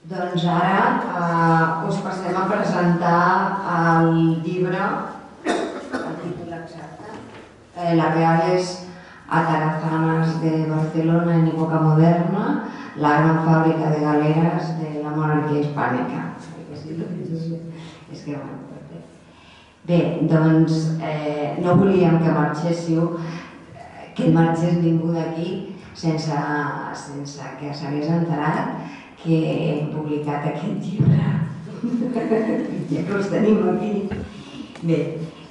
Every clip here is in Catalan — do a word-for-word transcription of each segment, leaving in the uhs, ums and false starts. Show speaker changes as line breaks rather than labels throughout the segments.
Doncs ara us passem a presentar el llibre, el títol exacte, Las Reales Atarazanas de Barcelona en època moderna, la gran fàbrica de galeres de la monarquia hispànica. És que bueno, bé, doncs no volíem que marxéssiu, que marxés ningú d'aquí sense que s'hagués enterat que hem publicat aquest llibre, ja que us tenim aquí. Bé,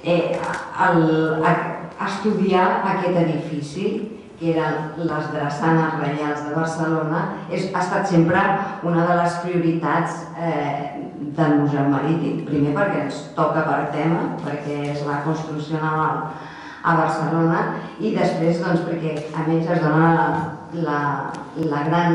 estudiar aquest edifici, que eren les drassanes reials de Barcelona, ha estat sempre una de les prioritats del Museu Marítim. Primer perquè ens toca per tema, perquè és la construcció naval a Barcelona, i després perquè a més es dona la gran...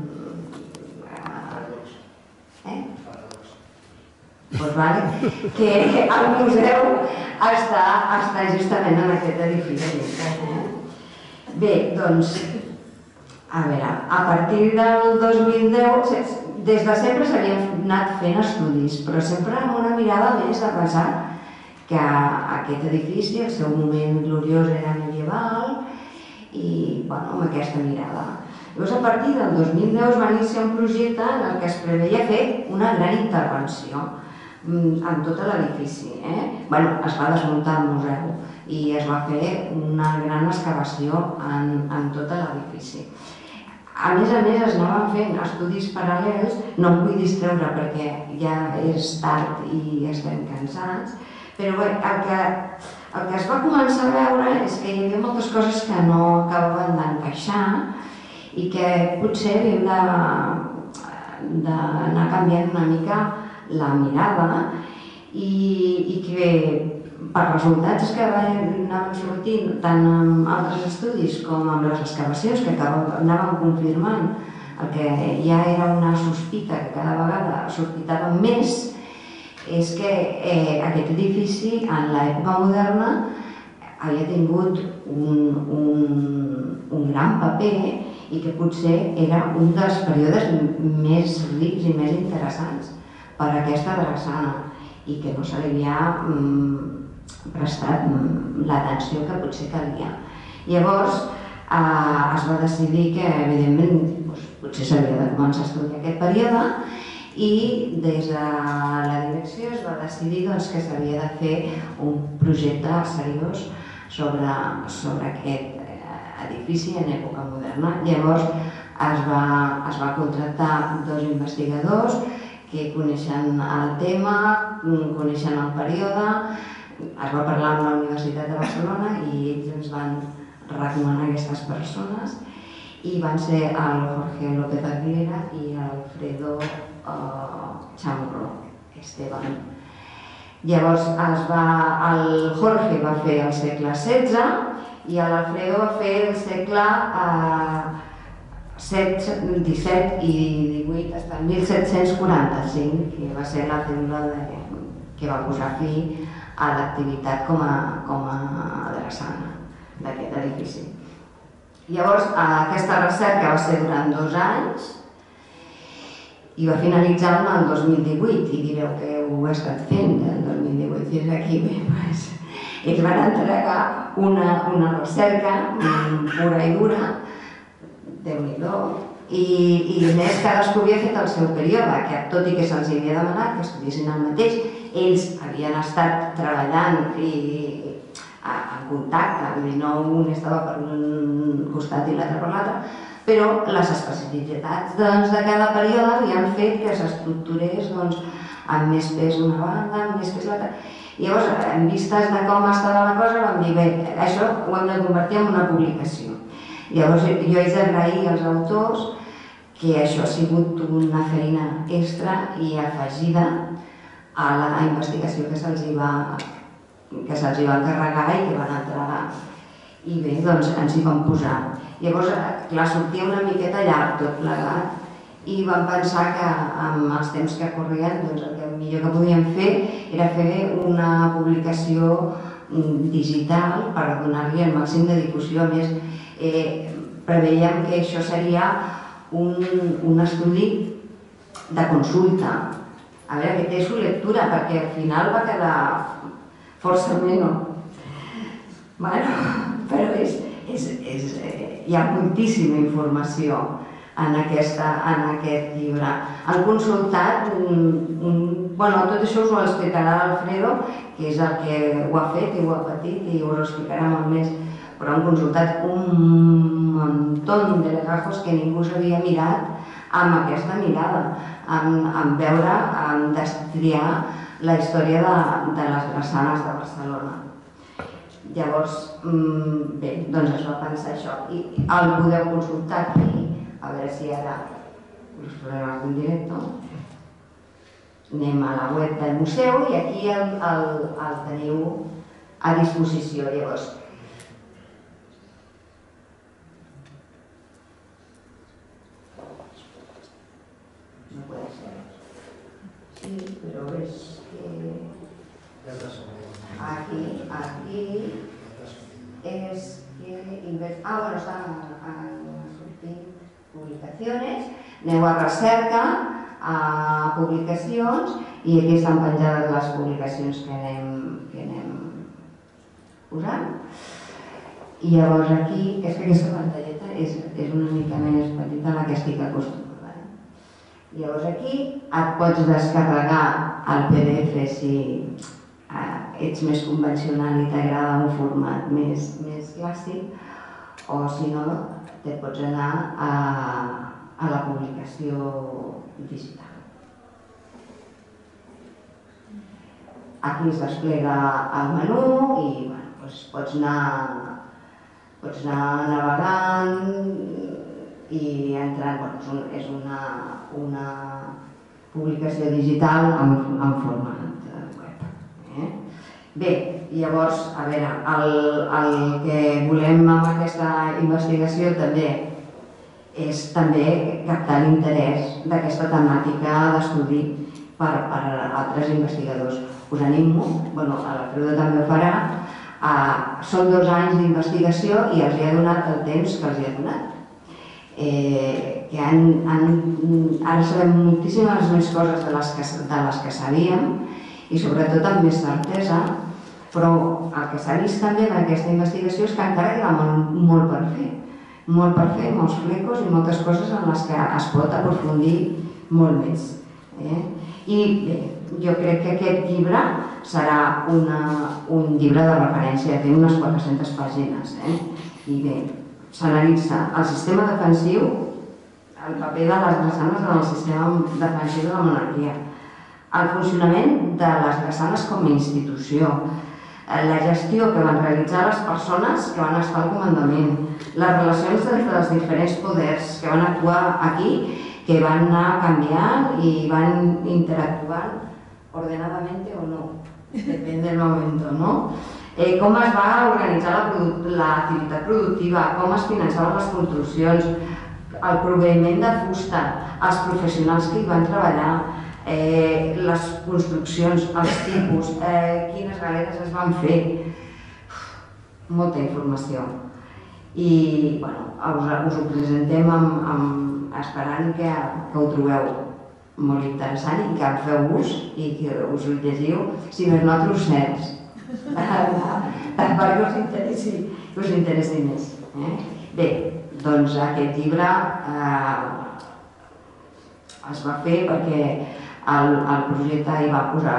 que el museu està justament en aquest edifici. Bé, doncs, a veure, a partir del dos mil deu, des de sempre s'havien anat fent estudis, però sempre amb una mirada més a pensar que aquest edifici, el seu moment gloriós era medieval, i, bueno, amb aquesta mirada. Llavors, a partir del dos mil deu es va iniciar un projecte en el que es preveia fer una gran intervenció en tot l'edifici. Es va desmuntar el museu i es va fer una gran excavació en tot l'edifici. A més a més, es anaven fent estudis paral·lels, no em vull distreure perquè ja és tard i estem cansats, però bé, el que es va començar a veure és que hi havia moltes coses que no acabaven d'encaixar i que potser havíem d'anar canviant una mica la mirada i que per resultats que anaven sortint tant amb altres estudis com amb les excavacions que anaven confirmant el que ja era una sospita que cada vegada sospitàvem més, és que aquest edifici en l'època moderna havia tingut un gran paper i que potser era un dels períodes més rics i més interessants per a aquesta drassana i que no se li havia prestat l'atenció que potser calia. Llavors es va decidir que, evidentment, potser s'havia de començar a estudiar aquest període i des de la direcció es va decidir que s'havia de fer un projecte seriós sobre aquest edifici en època moderna. Llavors es va contractar dos investigadors que coneixen el tema, coneixen el període, es va parlar amb la Universitat de Barcelona i ells ens van recomanar aquestes persones i van ser el Jorge López Aguilera i l'Alfredo Chamorro Esteban. Llavors el Jorge va fer el segle setze i l'Alfredo va fer el segle disset i divuit, fins al mil set-cents quaranta-cinc, que va ser la cèl·lula que va posar fi a l'activitat com a drassana d'aquest edifici. Llavors, aquesta recerca va ser durant dos anys i va finalitzar el dos mil divuit, i direu que ho he estat fent el dos mil divuit fins aquí. Ells van entregar una recerca pura i dura, Déu-n'hi-do, i més cadascú havia fet el seu període, que tot i que se'ls havia demanat que estudiessin el mateix, ells havien estat treballant en contacte, no un estava per un costat i l'altre per l'altre, però les especificitats de cada període havien fet que s'estructurés amb més pes una banda, amb més pes l'altra. Llavors, en vistes de com estava la cosa, vam dir, bé, això ho hem de convertir en una publicació. Llavors, jo haig d'agrair als autors que això ha sigut una feina extra i afegida a la investigació que se'ls va encarregar i que van entregar. I bé, doncs ens hi vam posar. Llavors, clar, sortia una miqueta llarg tot plegat i vam pensar que amb els temps que corrien el que millor que podíem fer era fer una publicació digital per donar-li el màxim de difusió. A més, preveiem que això seria un estudi de consulta. A veure, que té su lectura, perquè al final va quedar força menys. Bueno, però és, és, és, hi ha moltíssima informació en, aquesta, en aquest llibre. Han consultat, bueno, tot això us ho explicarà l'Alfredo, que és el que ho ha fet i ho ha patit i us ho explicarà molt més, però han consultat un muntó de legajos que ningú s'havia mirat amb aquesta mirada, en veure, en destriar la història de les drassanes de Barcelona. Llavors, bé, doncs es va pensar això. I el podeu consultar aquí, a veure si ara us farem algun directe. Anem a la web del museu i aquí el teniu a disposició. Llavors, no puede ser. Sí, però és que... Aquí, aquí... És que... Ah, bueno, estan sortint publicacions. Aneu a recerca, a publicacions, i aquí estan penjades les publicacions que anem posant. I llavors aquí, és que aquesta pantalleta és una mica més petita a la que estic acostumada. Llavors aquí et pots descarregar el P D F si ets més convencional i t'agrada un format més clàssic, o si no, te pots anar a la publicació digital. Aquí es desplega el menú i pots anar navegant i entrant. És una publicació digital en format web. Bé, llavors, a veure, el que volem amb aquesta investigació també és també captar l'interès d'aquesta temàtica d'estudi per altres investigadors. Us animo, bueno, l'Alfredo també ho farà, són dos anys d'investigació i els he donat el temps que els he donat. Ara sabem moltíssimes més coses de les que sabíem i sobretot amb més certesa, però el que s'ha vist també en aquesta investigació és que encara queda molt per fer, molt per fer, molts flecos i moltes coses en les que es pot aprofundir molt més. I bé, jo crec que aquest llibre serà un llibre de referència, té unes quatre-centes pàgines. I bé, s'analitza el sistema defensiu, el paper de les drassanes en el sistema defensiu de la monarquia, el funcionament de les drassanes com a institució, la gestió que van realitzar les persones que van estar al comandament, les relacions entre els diferents poders que van actuar aquí, que van anar canviant i van interactuant ordenadamente o no, depèn del moment, no? Com es va organitzar l'activitat productiva, com es finançaven les construccions, el proveïment de fusta, els professionals que hi van treballar, les construccions, els tipus, quines galeres es van fer. Molta informació. I us ho presentem esperant que ho trobeu molt interessant i que en feu ús i que us ho llegiu, si més no trossets, perquè us interessi més. Bé, doncs aquest llibre es va fer perquè el projecte hi va posar,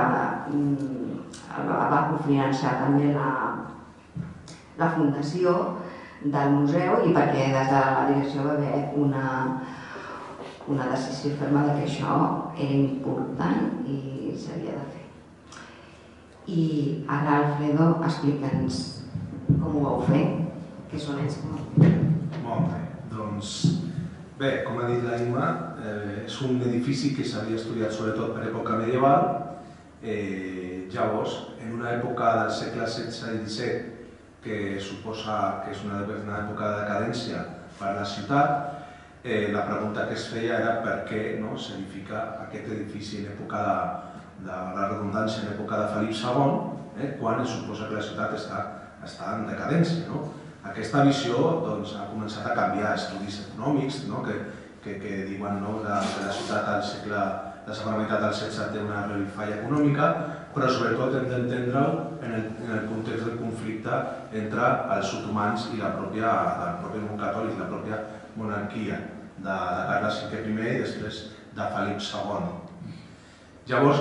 va cofinançar també la fundació del museu i perquè des de la direcció va haver una decisió ferma que això era important i s'havia de fer. I ara, Alfredo, explica'ns com ho vau fer, què són ells.
Molt bé, doncs bé, com ha dit la Imma, és un edifici que s'havia estudiat sobretot per època medieval. Llavors, en una època del segle setze i disset, que suposa que és una època de decadència per a la ciutat, la pregunta que es feia era per què s'edifica aquest edifici en època de la redundància, en època de Felip segon, quan es suposa que la ciutat està en decadència. Aquesta visió ha començat a canviar estudis econòmics que diuen que la ciutat al segle, la segona meitat del setze té una revifalla econòmica, però sobretot hem d'entendre-ho en el context del conflicte entre els otomans i el propi món catòlic, la pròpia monarquia de Carles cinquè primer i després de Felip segon. Llavors,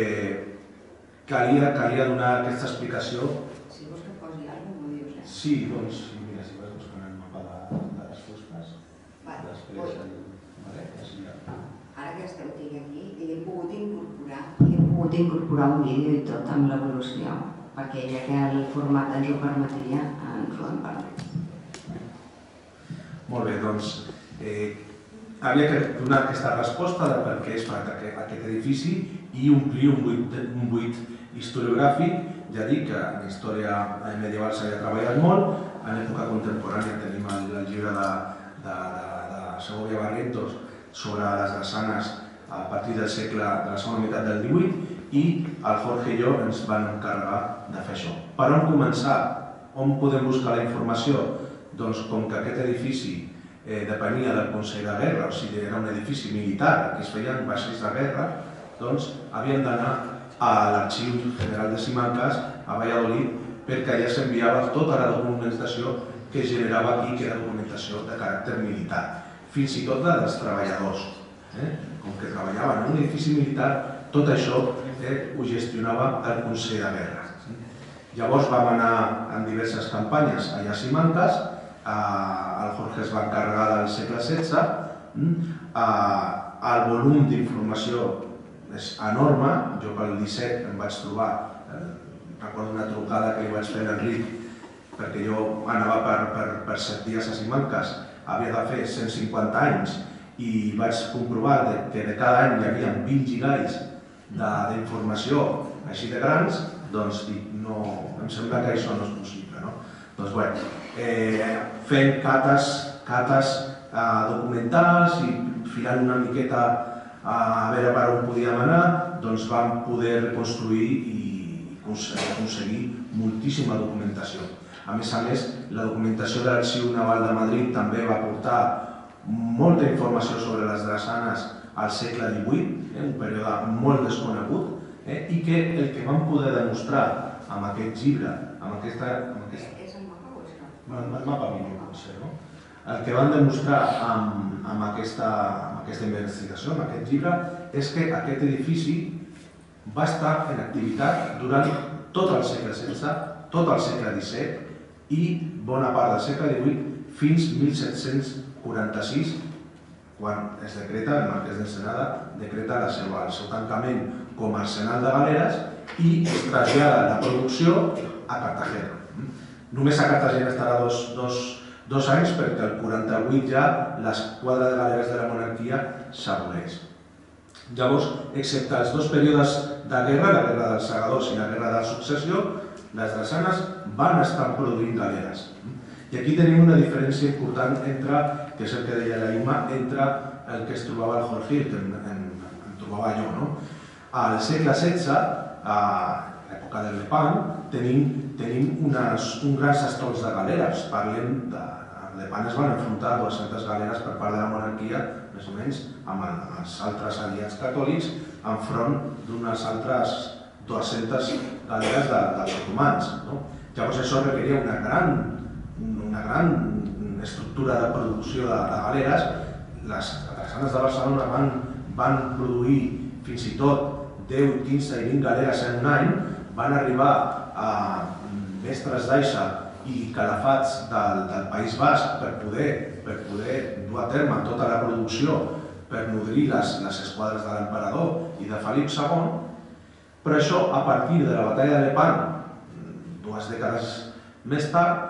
calia donar aquesta explicació.
Si vols que posi alguna cosa, m'ho dius, eh?
Sí, doncs, mira, si vas buscant el mapa de les fosques, després...
Ara que esteu aquí, hi hem pogut incorporar hi hem pogut incorporar un vídeo i tot amb l'evolució, perquè ja que el format ens ho permetria, ens ho hem perdut.
Molt bé, doncs, havia que donar aquesta resposta de per què es fa aquest edifici i omplir un buit historiogràfic. Ja dic que en història medieval s'havia treballat molt, en època contemporània tenim el llibre de Segovia Barrientos sobre les drassanes a partir del segle de la segona meitat del divuit i el Jorge i jo ens van encarregar de fer això. Per on començar? On podem buscar la informació? Doncs com que aquest edifici depenia del Consell de Guerra, o sigui, era un edifici militar, que es feien vaixells de guerra, doncs havíem d'anar a l'Arxiu General de Simancas, a Valladolid, perquè allà s'enviava tota la documentació que es generava aquí, que era documentació de caràcter militar, fins i tot dels treballadors. Com que treballaven en un edifici militar, tot això ho gestionava el Consell de Guerra. Llavors vam anar en diverses campanyes allà a Simancas, el Jorge es va encarregar del segle setze, el volum d'informació és enorme, jo pel disset em vaig trobar, recordo una trucada que li vaig fer a l'Enric, perquè jo anava per set dies a Simancas, havia de fer cent cinquanta anys i vaig comprovar que de cada any hi havia vint gigalls d'informació així de grans, doncs em sembla que això no és possible. Doncs bé, fent cates documentals i filant una miqueta a veure per on podíem anar, doncs vam poder reconstruir i aconseguir moltíssima documentació. A més a més, la documentació de l'Arxiu Naval de Madrid també va aportar molta informació sobre les drassanes al segle divuit, un període molt desconegut, i que el que vam poder demostrar amb aquest llibre, amb aquesta...
És el mapa o és el mapa?
El mapa millor, potser, no? El que vam demostrar amb aquesta investigació, amb aquest llibre, és que aquest edifici va estar en activitat durant tot el segle setze, tot el segle disset i bona part del segle divuit fins mil set-cents quaranta-sis, quan es decreta, el Marquès d'Ensenada decreta el seu tancament com a arsenal de galeres i es trasllada la producció a Cartagena. Només a Cartagena estarà dos anys perquè el quaranta-vuit ja l'esquadra de galeres de la monarquia s'aboleix. Llavors, excepte els dos períodes de guerra, la guerra dels segadors i la guerra de successió, les drassanes van estar produint galeres. I aquí tenim una diferència important entre, que és el que deia la Ima, entre el que es trobava el Jorge i el que em trobava jo. Al segle setze, a l'època del Lepant, tenim uns grans estols de galeres. Parlem de... Al Lepant es van enfrontar dues-centes galeres per part de la monarquia, més o menys, amb els altres aliats catòlics, enfront d'unes altres dues-centes galeres dels otomans. Llavors això requeria una gran una gran estructura de producció de galeres. Les drassanes de Barcelona van produir fins i tot deu, quinze i vint galeres en un any, van arribar a mestres d'aixa i calafats del País Basc per poder dur a terme tota la producció per nodrir les esquadres de l'emperador i de Felip segon, però això a partir de la batalla de Lepant, dues dècades més tard,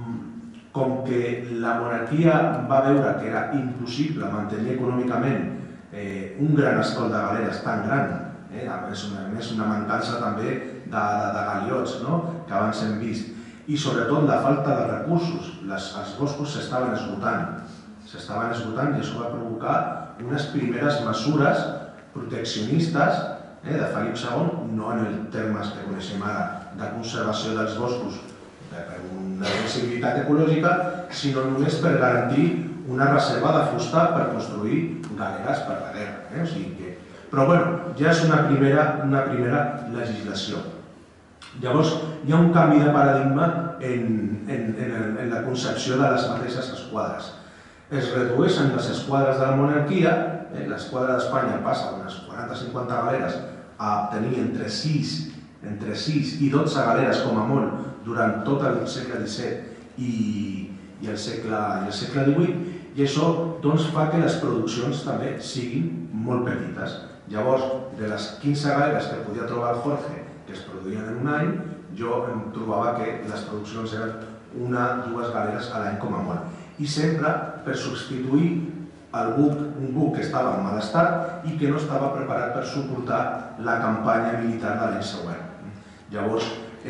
com que la monarquia va veure que era impossible mantenir econòmicament un gran estol de galeres tan gran, a més una mancança també de galiots que abans hem vist, i sobretot la falta de recursos. Els boscos s'estaven esgotant, s'estaven esgotant i això va provocar unes primeres mesures proteccionistes de Felip segon, no en els termes que coneixem ara de conservació dels boscos per una sensibilitat ecològica, sinó només per garantir una reserva de fusta per construir galeres per la guerra. Però bueno, ja és una primera legislació. Llavors, hi ha un canvi de paradigma en la concepció de les mateixes esquadres. Es redueixen les esquadres de la monarquia, l'esquadra d'Espanya passa d'unes quaranta a cinquanta galeres a tenir entre sis i dotze galeres com a molt durant tot el segle disset i el segle divuit, i això fa que les produccions també siguin molt petites. Llavors, de les quinze galeres que podia trobar el Jorge, que es produïen en un any, jo em trobava que les produccions eren una o dues galeres a l'any com a molt. I sempre per substituir un buc que estava en mal estat i que no estava preparat per suportar la campanya militar de l'any següent. Llavors,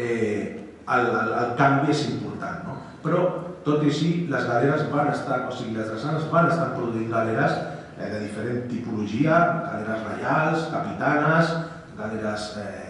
el canvi és important. Però, tot i així, les galeres van estar, o sigui, les drassanes van estar produint galeres de diferent tipologia, galeres reials, capitanes, galeres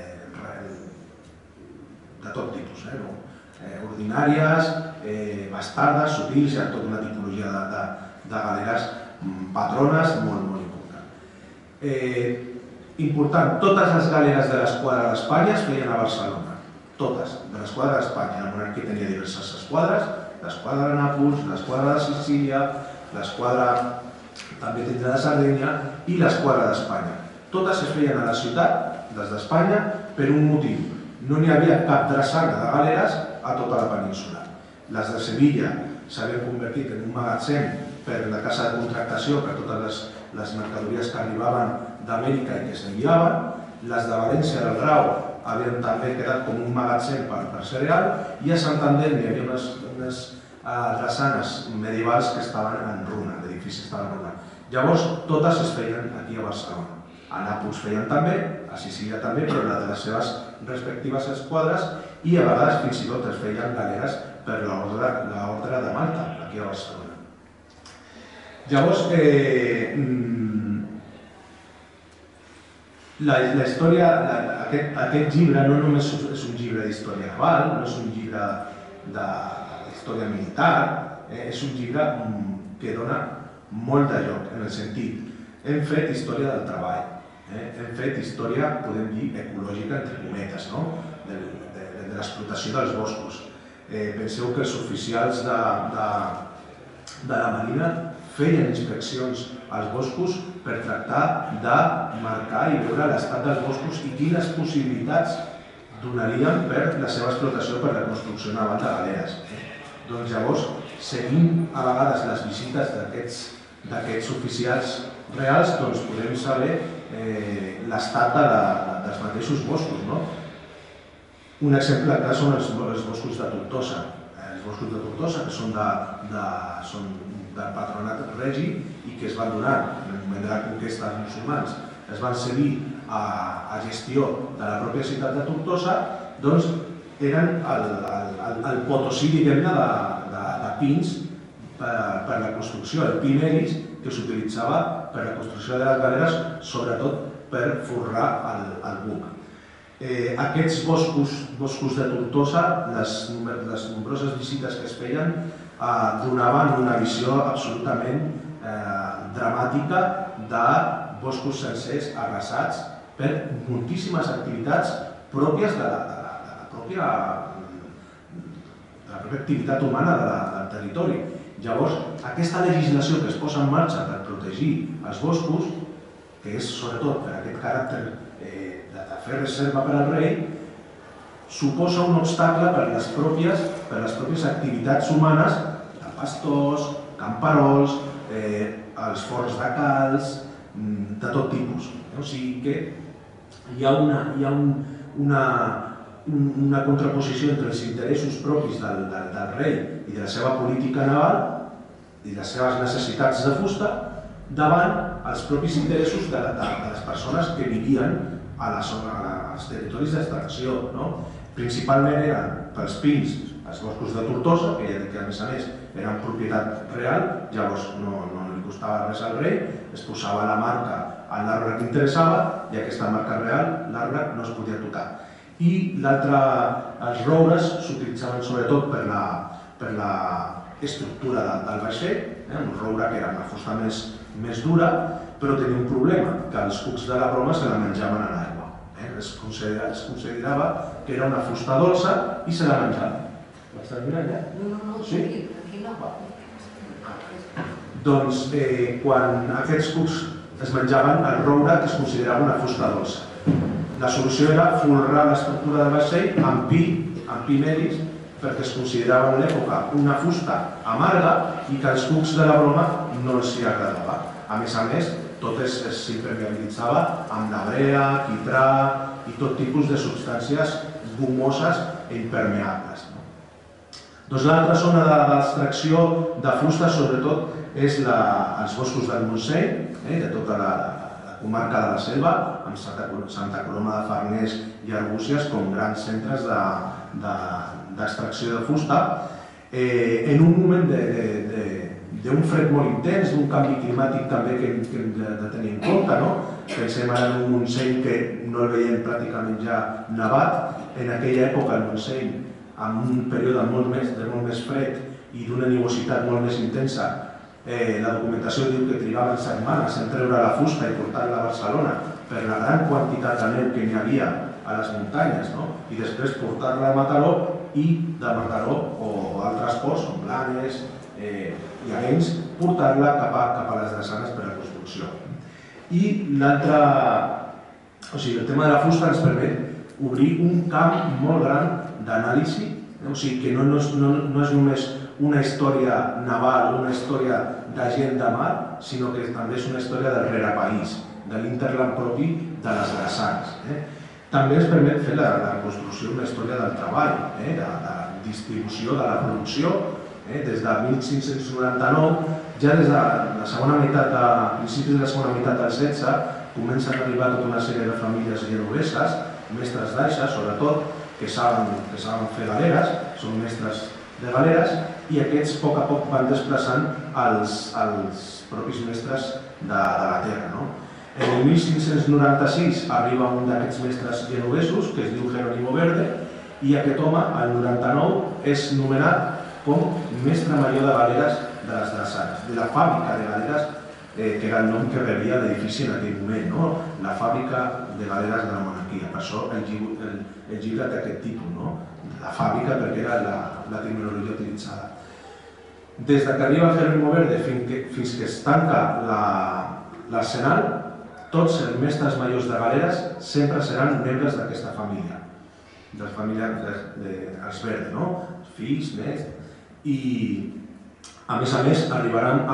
de tot tipus, ordinàries, bastardes, sutils, hi ha tota una tipologia de galeres patrones molt, molt important. Important, totes les galeres de l'esquadra d'Espanya es feien a Barcelona. Totes, de l'esquadra d'Espanya. La monarquia tenia diverses esquadres, l'esquadra de Nàpols, l'esquadra de Sicília, l'esquadra també tindrà de Sardenya i l'esquadra d'Espanya. Totes es feien a la ciutat, des d'Espanya, per un motiu. No n'hi havia cap drassana de galeres a tota la península. Les de Sevilla s'havien convertit en un magatzem per la casa de contractació, per totes les mercadories que arribaven d'Amèrica i que s'enviaven. Les de València del Grau havien també quedat com un magatzem per cereal, i a Santander hi havia unes drassanes medievals que estaven en runa, l'edifici estava en runa. Llavors, totes es feien aquí a Barcelona. A Nàpols feien també, a Sicília també, però la de les seves respectives esquadres, i a vegades fins i tot es feien galeres per l'ordre de Malta, aquí a Barcelona. Llavors, la història, aquest llibre no només és un llibre d'història naval, no és un llibre d'història militar, és un llibre que dona molt de lloc, en el sentit, hem fet història del treball, hem fet història, podem dir, ecològica, entre cometes, de l'explotació dels boscos. Penseu que els oficials de la Marina feien inspeccions als boscos per tractar de marcar i veure l'estat dels boscos i quines possibilitats donarien per la seva explotació per la construcció naval de galeres. Doncs llavors, seguint a vegades les visites d'aquests oficials reals, doncs podem saber l'estat dels mateixos boscos. Un exemple clar són els boscos de Tortosa. Els boscos de Tortosa, que són del patronat regi i que es van donar en el moment de la conquesta dels musulmans, es van cedir a gestió de la pròpia ciutat de Tortosa, doncs eren el Potosí, diguem-ne, de pins per la construcció, el pi melis, que s'utilitzava per la construcció de les galeres, sobretot per forrar el buc. Aquests boscos de Tortosa, les nombroses visites que es feien, donaven una visió absolutament dramàtica de boscos sencers arrasats per moltíssimes activitats pròpies de la pròpia activitat humana del territori. Llavors, aquesta legislació que es posa en marxa per protegir els boscos, que és sobretot per aquest caràcter de fer reserva per al rei, suposa un obstacle per les pròpies activitats humanes de pastors, camperols, els forns de calç, de tot tipus. O sigui que hi ha una contraposició entre els interessos propis del rei i de la seva política naval i les seves necessitats de fusta davant els propis interessos de les persones que vivien als territoris d'extracció. Principalment eren pels pins, els boscos de Tortosa, que ja dic que a més a més eren propietat real, llavors no li costava res al rei, es posava la marca a l'arbre que interessava i aquesta marca real, l'arbre no es podia tocar. I l'altre, els roures s'utilitzaven sobretot per estructura del vaixell, un roure que era una fusta més dura, però tenia un problema, que els cucs de la broma se la menjaven a l'aigua. Es considerava que era una fusta dolça i se la menjaven. Vaig terminar ja?
No, no, no, aquí no.
Doncs quan aquests cucs es menjaven, el roure es considerava una fusta dolça. La solució era folrar l'estructura del vaixell amb pi, amb pi medis, perquè es considerava en l'època una fusta amarga i que els cucs de la broma no els hi agradava. A més a més, tot es s'impermeabilitzava amb la brea, quitrà i tot tipus de substàncies gomoses i impermeables. Doncs l'altra zona d'extracció de fusta, sobretot, és els boscos del Montseny, de tota la comarca de la Selva, amb Santa Coloma de Farners i Arbúcies com grans centres d'extracció de fusta, en un moment d'un fred molt intens, d'un canvi climàtic també que hem de tenir en compte. Pensem ara en un Montseny que no el veiem pràcticament ja nevat. En aquella època el Montseny, amb un període molt més fred i d'una nivositat molt més intensa, la documentació diu que trigaven setmanes en treure la fusta i portar-la a Barcelona per la gran quantitat de neu que n'hi havia a les muntanyes, i després portar-la a Mataró i de Mataró o altres ports, com Blanes i Arenys, portar-la cap a les drassanes per a la construcció. I l'altre, o sigui, el tema de la fusta ens permet obrir un camp molt gran d'anàlisi, o sigui, que no és només una història naval, una història de gent de mar, sinó que també és una història del rerepaís, de l'interland propi de les drassanes. També ens permet fer la construcció d'una història del treball, de la distribució, de la producció. Des de mil cinc-cents noranta-nou, ja des de la segona meitat, a principis de la segona meitat del setze, comencen a arribar tota una sèrie de famílies genoveses, mestres d'aixa, sobretot, que saben fer galeres, són mestres de galeres, i aquests a poc a poc van desplaçant els propis mestres de la terra. En el mil cinc-cents noranta-sis arriba un d'aquests mestres genovesos, que es diu Jerónimo Verde, i aquest home, el noranta-nou, és nomenat com mestre major de galeres de les drassanes, de la fàbrica de galeres, que era el nom que rebia l'edifici en aquell moment, la fàbrica de galeres de la monarquia. Per això el llibre té aquest títol, la fàbrica, perquè era la terminologia utilitzada. Des que arriba Jerónimo Verde fins que es tanca l'arsenal, tots els mestres majors de galeres sempre seran membres d'aquesta família, de la família dels Verde, fills, nets, i a més a més arribaran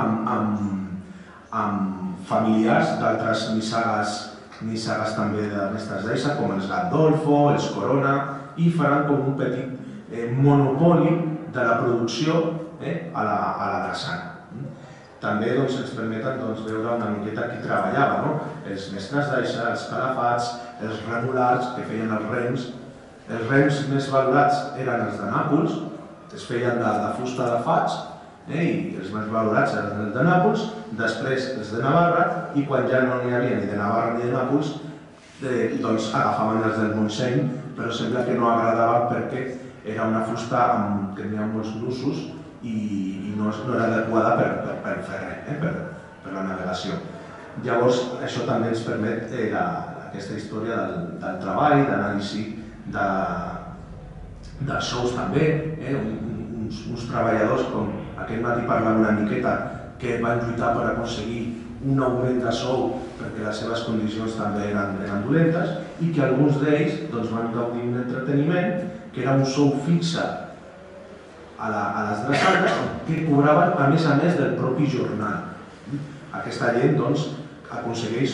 amb familiars d'altres nissagues també de mestres d'aixa, com els Gandolfo, els Corona, i faran com un petit monopoli de la producció a la drassana. També ens permeten veure una miqueta qui treballava, els mestres d'aixa, els calafats, els remolars que feien els rems. Els rems més valorats eren els de Nàpols, es feien de fusta de faigs, i els més valorats eren els de Nàpols, després els de Navarra, i quan ja no n'hi havia ni de Navarra ni de Nàpols, doncs agafaven els del Montseny, però sembla que no agradaven perquè era una fusta que tenia molts nusos i no era adequada per fer res, per la navegació. Llavors, això també ens permet aquesta història del treball, d'anàlisi dels sous també, uns treballadors, com aquest matí parlava una miqueta, que van lluitar per aconseguir un augment de sou perquè les seves condicions també eren dolentes i que alguns d'ells van gaudir un entreteniment que era un sou fixe a les drassanes que cobraven a més a més del propi jornal. Aquesta gent aconsegueix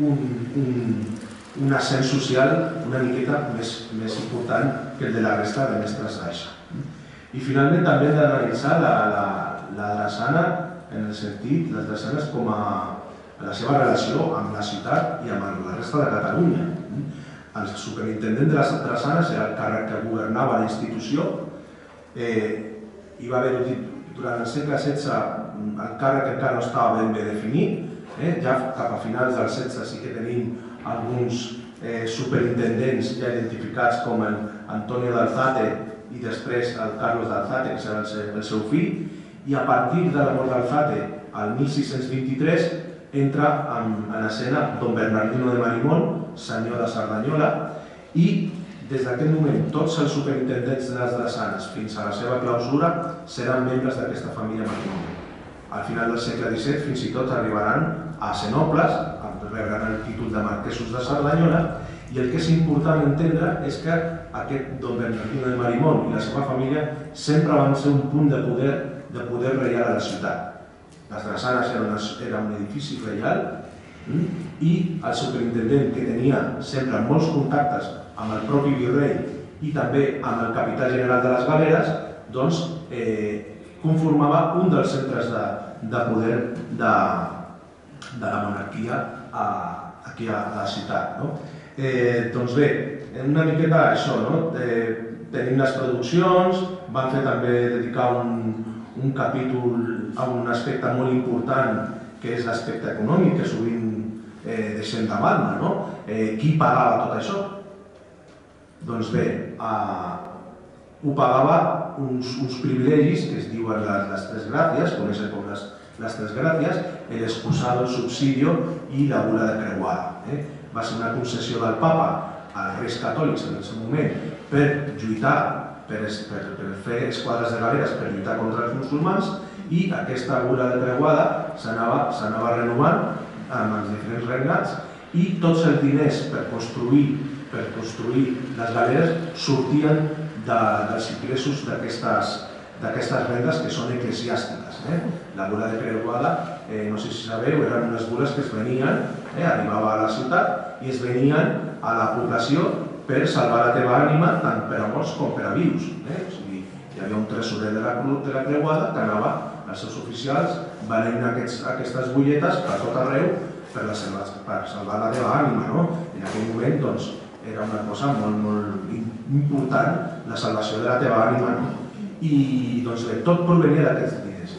un ascens social una miqueta més important que el de la resta de mestres d'aixa. I finalment també hem d'analitzar la drassana en el sentit, les drassanes com a la seva relació amb la ciutat i amb la resta de Catalunya. El superintendent de les drassanes era el càrrec que governava la institució. Hi va haver, durant el segle setze, el càrrec encara no estava ben bé definit. Ja cap a finals del setze sí que tenim alguns superintendents ja identificats com el Antonio d'Alzate i després el Carlos d'Alzate, que serà el seu fill, i a partir de la mort d'Alzate, al mil sis-cents vint-i-tres, entra en escena don Bernardino de Marimón, senyor de Cerdanyola, i des d'aquest moment tots els superintendents de les drassanes fins a la seva clausura seran membres d'aquesta família matrimonial. Al final del segle disset fins i tot arribaran a ser nobles, rebran el títol de marquesos de Cerdanyola, i el que és important entendre és que aquest don Bernardino de Marimón i la seva família sempre van ser un punt de poder, de poder reial a la ciutat. Les drassanes era un edifici reial i el superintendent, que tenia sempre molts contactes amb el propi virrei i també amb el capità general de les galeres, doncs conformava un dels centres de poder de la monarquia aquí a la ciutat. Doncs bé, una miqueta això, tenim les produccions, van fer també dedicar un capítol a un aspecte molt important que és l'aspecte econòmic, que sovint deixem de banda. Qui pagava tot això? Doncs bé, ho pagava uns privilegis que es diuen les tres gràcies, coneixen com les tres gràcies, el excusado, el subsidio i la bula de creuada. Va ser una concessió del papa als reis catòlics en el seu moment per lluitar, per fer esquadres de galeres per lluitar contra els musulmans, i aquesta bula de creuada s'anava renovant amb els diferents regnats, i tots els diners per construir per construir les galeres sortien dels ingressos d'aquestes rendes que són eclesiàstiques. La bula de creuada, no sé si sabeu, eren unes bules que es venien, arribava a la ciutat i es venien a la població per salvar la teva ànima tant per a morts com per a vius. Hi havia un tresorer de la creuada que anava als seus oficials venent aquestes butlletes per tot arreu per salvar la teva ànima. En aquell moment, doncs, era una cosa molt important, la salvació de la teva ànima, i tot provenia d'aquests diners.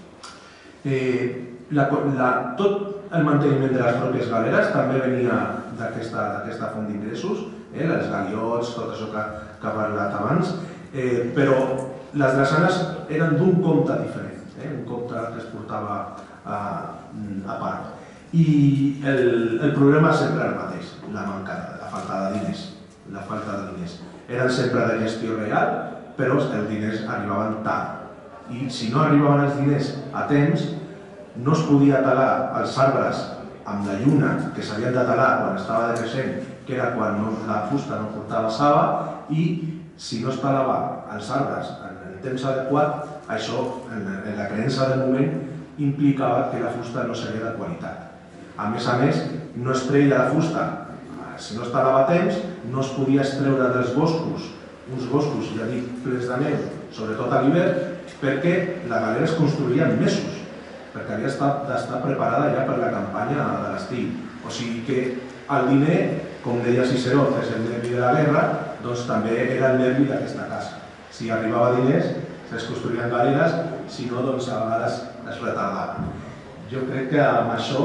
Tot el manteniment de les pròpies galeres també venia d'aquesta font d'ingressos, els galiots, tot això que he parlat abans, però les drassanes eren d'un compte diferent, un compte que es portava a part. I el problema sempre era el mateix, la mancada, la falta de diners. La falta de diners. Eren sempre de gestió real, però els diners arribaven tard. I si no arribaven els diners a temps, no es podia talar els arbres amb la lluna que s'havien de talar quan estava decreixent, que era quan la fusta no portava saba, i si no es talava els arbres en el temps adequat, això, en la creença del moment, implicava que la fusta no seria de qualitat. A més a més, no es treia la fusta. Si no es talava a temps, no es podia extreure dels boscos, uns boscos, ja dic, plens de neu, sobretot a l'hivern, perquè la galera es construïa en mesos, perquè havia d'estar preparada ja per la campanya de l'estiu. O sigui que el diner, com deia Ciceró, que és el nervi de la guerra, doncs també era el nervi d'aquesta casa. Si arribava diners, es construïen galeres, si no, doncs a vegades es retardava. Jo crec que amb això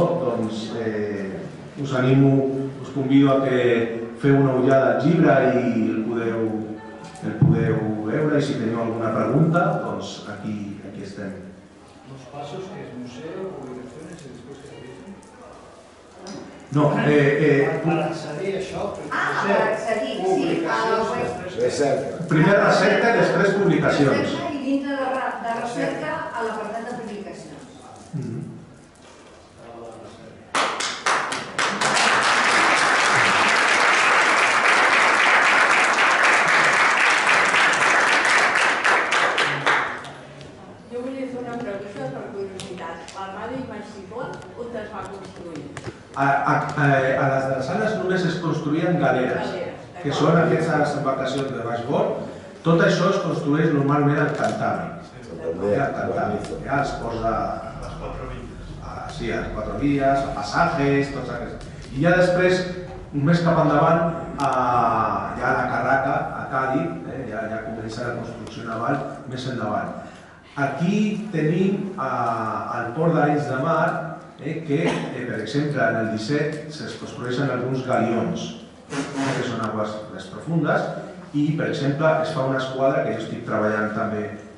us animo, us convido a que feu una ullada al llibre i el podeu veure, i si teniu alguna pregunta, doncs aquí estem.
Los pasos que es museo, publicaciones y después que se dicen.
No,
per accedir a això,
Ah, per accedir, sí, a la web.
Primer recerca i després publicacions.
Recerca i dintre de recerca a l'apartat de publicacions.
A les drassanes només es construïen galeres, que són aquestes embarcacions de baix bord. Tot això es construeix normalment al Cantàbric. Al Cantàbric, als ports de les quatre vies. Sí, a les quatre vies, a Pasajes, tots aquests. I ja després, més cap endavant, ja a la Carraca, a Càdiz, ja comença la construcció naval més endavant. Aquí tenim el port d'Arenys de Mar, que, per exemple, en el disset es construeixen alguns galions, que són aigües més profundes, i, per exemple, es fa una esquadra, que jo estic treballant també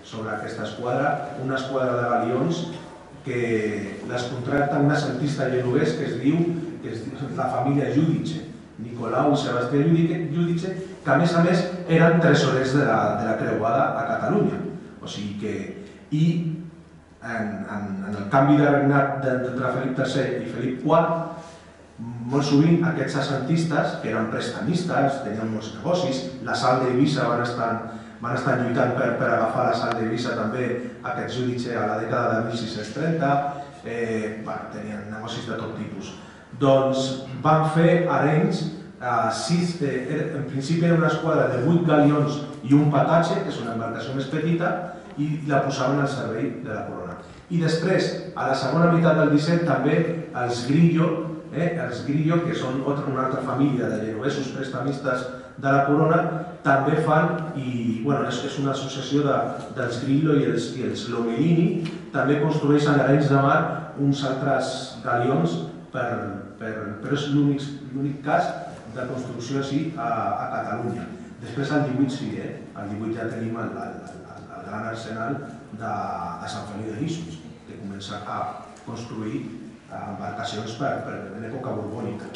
sobre aquesta esquadra, una esquadra de galions que les contracta un assentista genovès que es diu, que és la família Giudice, Nicolau i Sebastià Giudice, que a més a més eren tresorers de la, de la creuada a Catalunya. O sigui que, i en, en, en el canvi de regnat d'entre Felip tercer i Felip quart, molt sovint aquests assentistes, que eren prestamistes, tenien molts negocis, la Sal d'Eivissa van estar van estar lluitant per, per agafar la Sal d'Eivissa també aquests Giudice a la dècada de mil sis-cents trenta, eh, bueno, tenien negocis de tot tipus. Doncs van fer harenys, eh, sis, eh, en principi era una esquadra de vuit galions i un patatge, que és una embarcació més petita, i la posaven al servei de la corona. I després, a la segona meitat del disset, també els Grillo, eh, els Grillo, que són una altra família de genovesos prestamistes de la corona, també fan, i bueno, és, és una associació de, dels Grillo i els, i els Lomellini, també construeixen arenys de mar uns altres galions, per, per, però és l'únic cas de construcció així a, a Catalunya. Després al divuit sí, eh? Al divuit ja tenim el, el, el, el gran arsenal de, de Sant Feliu de Guíxols, que comença a construir embarcacions per, per l'època borbònica.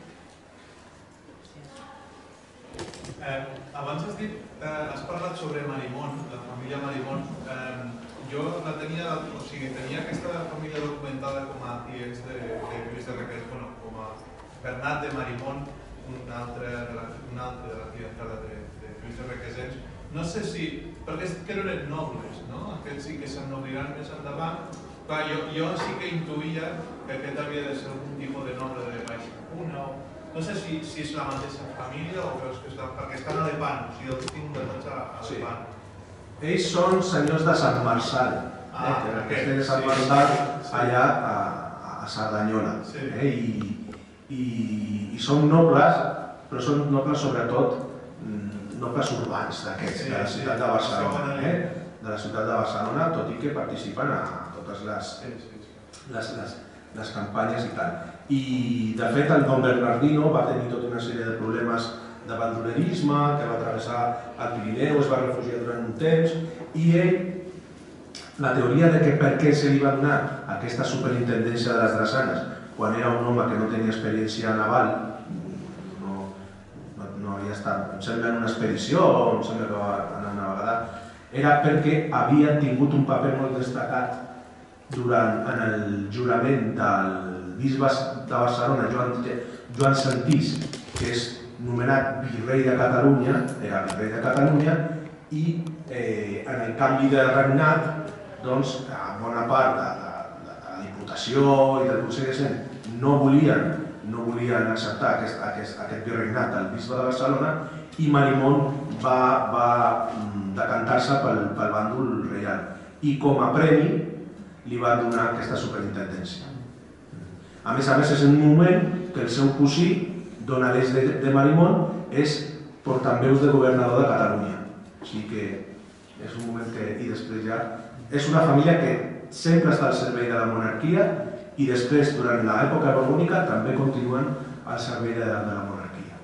Eh, abans has dit, eh, has parlat sobre Marimón, la família Marimón. Eh, jo la tenia, o sigui, tenia aquesta família documentada com a tiets de, de Lluís de Requesens, bueno, com a Bernat de Marimón, un altre, un altre de la clientela de, de Lluís de Requesens. No sé si, perquè és que no eren nobles, no? Aquests sí que s'ennobliran més endavant. Clar, jo, jo sí que intuïa que aquest havia de ser algun tipus de noble de baixa cuna. No sé si, si és la mateixa família o veus que estan, perquè estan a Lepant, o sigui, els tinc venuts a, a Lepant. Sí.
Ells són senyors de Sant Marçal, ah, eh, que okay. de Sant Marçal sí, allà a, a Cerdanyola. Sí. Eh, i, i, I són nobles, però són nobles sobretot nobles urbans d'aquests, sí, de la ciutat sí, de Barcelona. Sí, eh, de la ciutat de Barcelona, tot i que participen a totes les, sí, sí, sí. les, les, les campanyes i tal. I de fet el Don Bernardino va tenir tota una sèrie de problemes de bandolerisme, que va travessar el Pirineu, es va refugiar durant un temps, i ell, la teoria de que per què se li va donar aquesta superintendència de les drassanes quan era un home que no tenia experiència naval, no, no, no havia estat, em sembla, en una expedició, o em sembla que va anar a navegar, era perquè havia tingut un paper molt destacat durant en el jurament del bisbe de Barcelona, Joan, Joan Santís, que és nomenat virrei de Catalunya, era virrei de Catalunya, i eh, en el canvi de regnat, doncs, bona part de, de, de la Diputació i del Consell de Cent no volien, no volien acceptar aquest, aquest, aquest virregnat del bisbe de Barcelona, i Marimón va, va decantar-se pel, pel bàndol reial. I com a premi li va donar aquesta superintendència. A més a més, és un moment que el seu cosí, Don Aleix de, de Marimón, és portaveus de governador de Catalunya. O sigui que és un moment que, i després ja, és una família que sempre està al servei de la monarquia i després, durant l'època borbònica, també continuen al servei de, de la monarquia.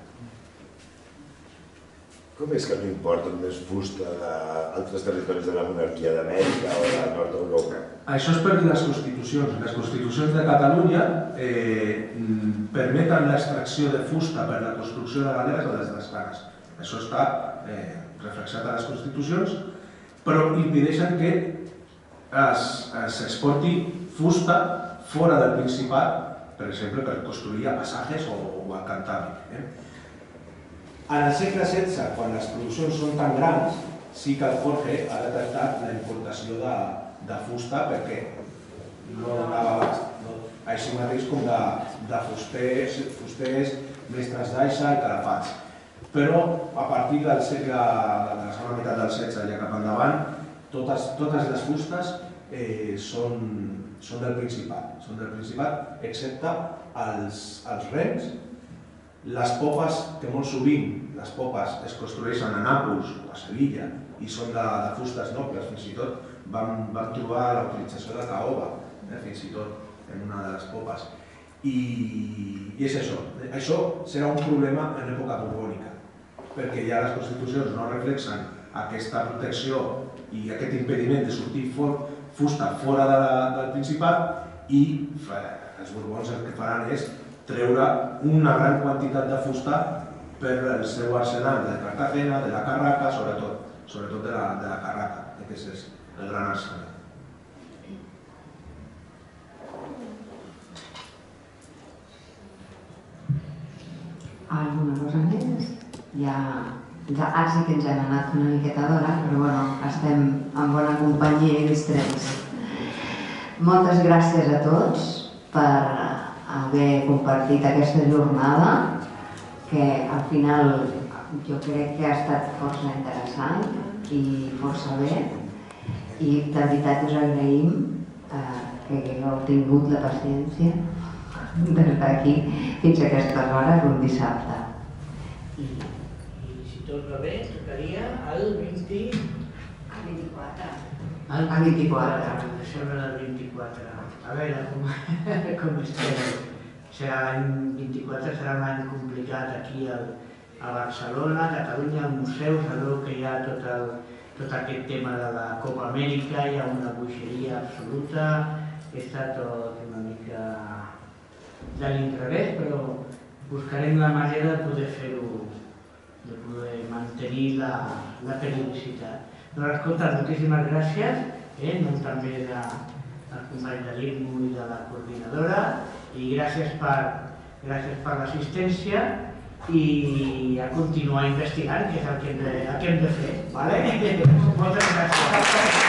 Com és que no importen més fusta d'altres territoris de la monarquia d'Amèrica o del nord d'Europa?
Això és per les constitucions. Les constitucions de Catalunya eh, permeten l'extracció de fusta per la construcció de galeres a les drassanes. Això està eh, reflexat a les constitucions, però impedeixen que s'exporti fusta fora del Principat, per exemple, per construir a Passajes o, o a Cantàbric. Eh? En el segle setze, quan les produccions són tan grans, sí que el Jorge ha detectat la importació de, de fusta perquè no donava abast. No? Així mateix com de, de fusters, fusters, mestres d'aixa i calafats. Però a partir del segle, de la segona meitat del setze ja cap endavant, totes, totes les fustes eh, són, són del Principat, són del Principat, excepte els, els rems, les popes, que molt sovint les popes es construeixen a Nàpols o a Sevilla i són de, de fustes nobles, fins i tot vam, vam trobar la utilització de caoba, eh, fins i tot en una de les popes. I, i és això, això serà un problema en l'època borbònica, perquè ja les constitucions no reflexen aquesta protecció i aquest impediment de sortir fusta fora del Principat, i els borbons el que faran és treure una gran quantitat de fusta per el seu arsenal de Cartagena, de la Carraca, sobretot, sobretot de la Carraca, que és el gran arsenal.
Alguna cosa més? Ja, ara sí que ens hem anat una miqueta d'hora, però bueno, estem en bona companyia i distrets. Moltes gràcies a tots per haver compartit aquesta jornada, que al final jo crec que ha estat força interessant i força bé, i de veritat us agraïm que hagueu tingut la paciència d'estar aquí fins a aquestes hores un dissabte.
I si tot va bé, tocaria el vint-i-quatre.
El vint-i-quatre.
Això era el vint-i-quatre. A veure com estem. Serà l'any vint-i-quatre, serà un any complicat aquí a Barcelona, a Catalunya, al museu. Sabeu que hi ha tot aquest tema de la Copa Amèrica, hi ha una boixeria absoluta, està tot una mica de l'inrevés, però buscarem la manera de poder fer-ho, de poder mantenir la periodicitat. Doncs escolta, moltíssimes gràcies, en nom també del company de l'I M U i de la coordinadora, i gràcies per l'assistència i a continuar investigant, que és el que hem de fer. Moltes gràcies.